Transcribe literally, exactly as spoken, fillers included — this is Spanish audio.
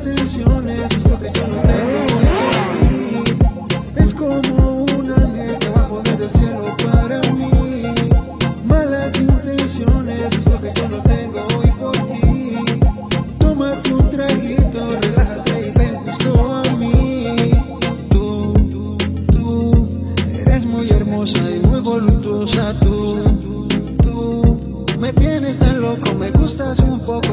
intenciones es lo que yo no tengo hoy por ti. Es como un ángel que bajó desde el cielo para mí. Malas intenciones es lo que yo no tengo hoy por ti. Tómate un traguito, relájate y ven justo a mí. Tú, tú, tú eres muy hermosa y muy voluptuosa. Tú, tú me tienes tan loco, me gustas un poco.